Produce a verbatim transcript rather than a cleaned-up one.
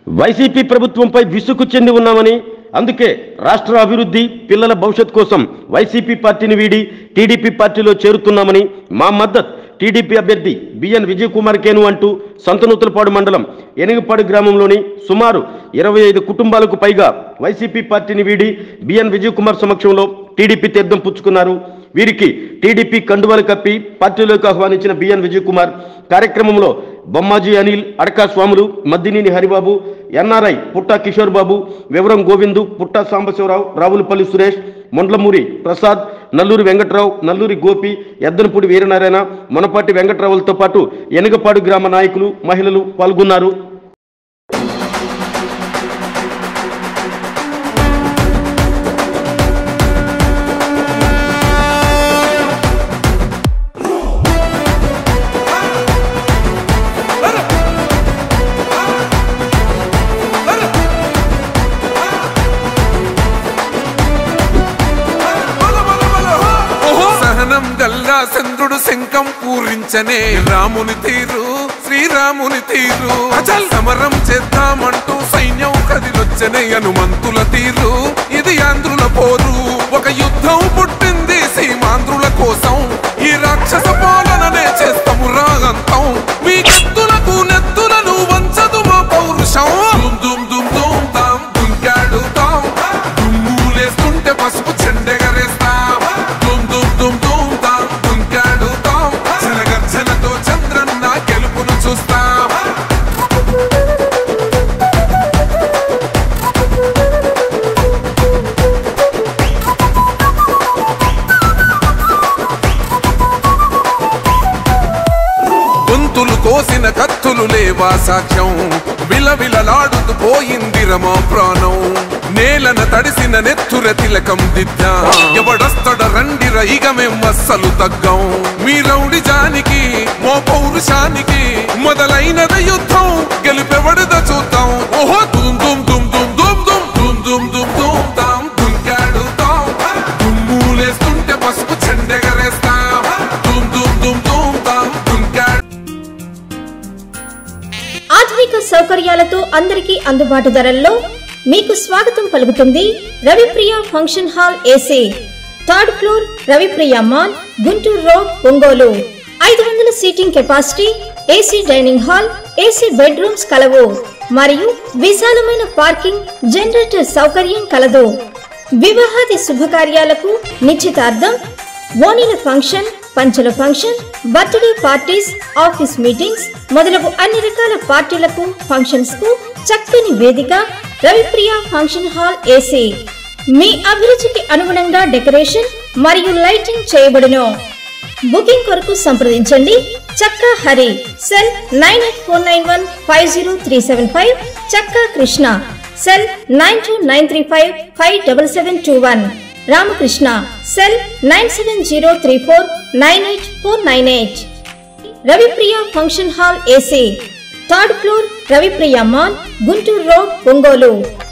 YCP ప్రభుత్వంపై విసుగు చెంది ఉన్నామని, అందుకే రాష్ట్ర అభివృద్ధి, పిల్లల భవిష్యత్ కోసం వైసీపీ పార్టీని వీడి టీడీపీ పార్టీలో చేరుతున్నామని మా మద్దతు టీడీపీ అభ్యర్థి బిఎన్ విజయ్ కుమార్ కేను అంటూ సంతనూతలపాడు మండలం ఎనిగపాడు గ్రామంలోని సుమారు ఇరవై ఐదు కుటుంబాలకు పైగా వైసీపీ పార్టీని వీడి బిఎన్ విజయ్ కుమార్ సమక్షంలో టీడీపీ తీర్థం పుచ్చుకున్నారు. వీరికి టీడీపీ కండువాలు కప్పి పార్టీలోకి ఆహ్వానించిన బిఎన్ విజయ్ కుమార్ కార్యక్రమంలో బొమ్మాజీ అనిల్, అడకా స్వాములు, మద్దినేని హరిబాబు, ఎన్ఆర్ఐ పుట్టా కిషోర్ బాబు, వివరం గోవిందు, పుట్టా సాంబశివరావు, రావులపల్లి సురేష్, మొండ్లమూరి ప్రసాద్, నల్లూరి వెంకట్రావు, నల్లూరి గోపి, ఎద్దనపూడి వీరనారాయణ, మొనపాటి వెంకట్రావులతో పాటు ఎనిగపాడు గ్రామ నాయకులు, మహిళలు పాల్గొన్నారు. గల్లా చంద్రుడు శంఖం పూరించనే రాముని తీరు, శ్రీరాముని తీరు. అచల్ సమరం చేద్దామంటూ సైన్యం కదిలొచ్చనే హనుమంతుల తీరు. ఇది ఆంధ్రుల పోరు, ఒక యుద్ధం పుట్టింది సీమాంధ్రుల కోసం. ఈ రాక్షస పాలననే చేస్తాము రాగంతం. మీ కత్తులకు నెత్తులను వంచదు మా పౌరుషం. దుమ్ దుమ్ దుమ్ దుమ్ తాం దుంకాడుతాం, దుమ్ములేస్తుంటే పసుపు చెండెగరేస్తాం. దుమ్ దుమ్ దుమ్ దుమ్ కోసిన కత్తులు లేవా సాక్ష్యం. విలవిలలాడుతూ పోయింది రమా ప్రాణం. నేలన తడిసిన నెత్తుర తిలకం దిద్దా. ఎవడొస్తడ రండిర ఇక మేం అస్సలు తగ్గం. మీ రౌడి జానికి, మో పౌరుషానికి మొదలైనద యుద్ధం. గెలిపెవడద చూద్దాం. ఓహో దుమ్ దుమ్ దుమ్ దుమ్ దుమ్ దుమ్ దుమ్ దుమ్ దుమ్ దుమ్ తాం దుంకాడుతాం. దుమ్ములేస్తుంటే పసుపు చెండెగరేస్తాం. దుమ్ దుమ్ దుమ్ దుమ్ తాం దుంకాడు. ఆధునిక సౌకర్యాలతో అందరికీ అందుబాటు ధరల్లో మీకు స్వాగతం పలుకుతుంది Ravipriya function hall AC, third floor, Ravipriya mall, Guntur road, Ongole. ఐదు వందల seating capacity, AC dining hall, AC bedrooms కలవు మరియు విశాలమైన పార్కింగ్, జనరేటర్ సౌకర్యం కలదు. వివాహాది శుభకార్యాలకు, నిశ్చితార్థం, ఓణీల ఫంక్షన్, పంచల function, birthday parties, office meetings మొదలగు అన్ని రకాల పార్టీలకు, ఫంక్షన్స్ కు చక్కని వేదిక రవిప్రియ ఫంక్షన్ హాల్ ఏసీ. మీ అభిరుచికి అనుగుణంగా డెకరేషన్ మరియు లైటింగ్ చేయబడును. బుకింగ్ కొరకు సంప్రదించండి Chakka Hari, cell nine eight four nine one five zero three seven five, Chakka Krishna, cell nine two nine three five five seven seven two one, Ramakrishna, cell nine seven zero three four nine eight four nine eight. Ravipriya function hall AC, third floor, Ravipriya mall, Guntur road, Ongole.